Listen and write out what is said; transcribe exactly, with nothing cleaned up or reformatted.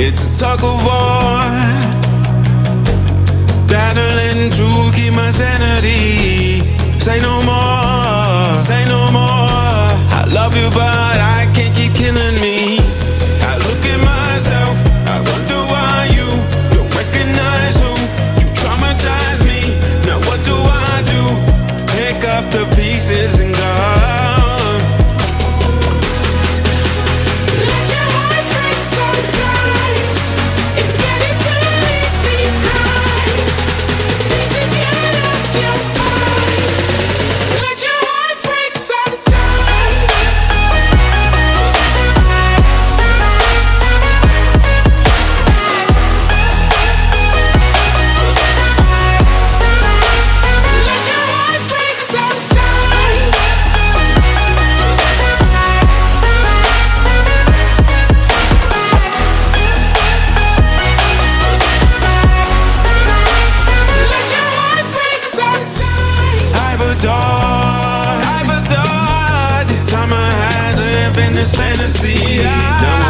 It's a tug of war, battling to keep my sanity. Say no more, say no more. I love you but I can't keep killing me. I look at myself, I wonder why you don't recognize who you traumatize me. Now what do I do? Pick up the pieces and go. I've adored the time I had living this fantasy.